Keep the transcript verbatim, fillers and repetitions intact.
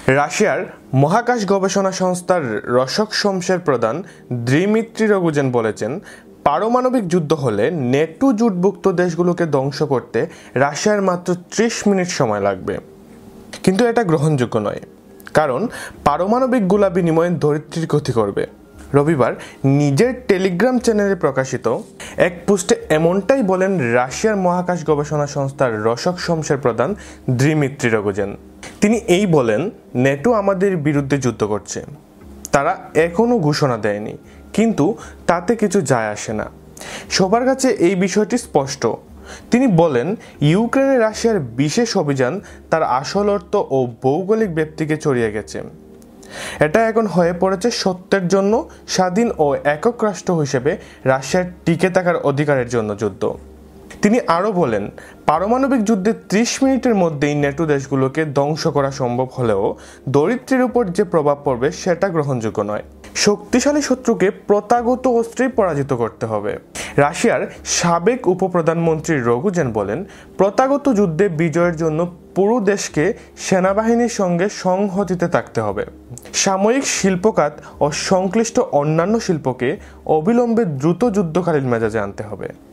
রাশিয়ার মহাকাশ গবেষণা সংস্থার রসকসমসের প্রধান দিমিত্রি রগোজিন বলেছেন, পারমাণবিক যুদ্ধ হলে নেটো জোটভুক্ত দেশগুলোকে ধ্বংস করতে রাশিয়ার মাত্র ত্রিশ মিনিট সময় লাগবে। কিন্তু এটা গ্রহণযোগ্য নয়, কারণ পারমাণবিক গোলা বিনিময়ে ধরিত্রীর ক্ষতি করবে। রবিবার নিজের টেলিগ্রাম চ্যানেলে প্রকাশিত এক পোস্টে এমনটাই বলেন রাশিয়ার মহাকাশ গবেষণা সংস্থার রসকসমসের প্রধান দিমিত্রি রগোজিন। তিনি এই বলেন, নেটো আমাদের বিরুদ্ধে যুদ্ধ করছে, তারা এখনও ঘোষণা দেয়নি, কিন্তু তাতে কিছু যায় আসে না। সবার কাছে এই বিষয়টি স্পষ্ট। তিনি বলেন, ইউক্রেনে রাশিয়ার বিশেষ অভিযান তার আসল অর্থ ও ভৌগোলিক ব্যাপ্তিকে ছড়িয়ে গেছে। এটা এখন হয়ে পড়েছে সত্যের জন্য স্বাধীন ও একক রাষ্ট্র হিসেবে রাশিয়ার টিকে থাকার অধিকারের জন্য যুদ্ধ। তিনি আরও বলেন, পারমাণবিক যুদ্ধে ত্রিশ মিনিটের মধ্যেই নেটো দেশগুলোকে ধ্বংস করা সম্ভব হলেও দরিদ্রের উপর যে প্রভাব পড়বে সেটা গ্রহণযোগ্য নয়। শক্তিশালী শত্রুকে প্রথাগত অস্ত্রেই পরাজিত করতে হবে। রাশিয়ার সাবেক উপপ্রধানমন্ত্রী রগোজিন বলেন, প্রথাগত যুদ্ধে বিজয়ের জন্য পুরো দেশকে সেনাবাহিনীর সঙ্গে সংহতিতে থাকতে হবে। সাময়িক শিল্পখাত ও সংশ্লিষ্ট অন্যান্য শিল্পকে অবিলম্বে দ্রুত যুদ্ধকালীন মেজাজে আনতে হবে।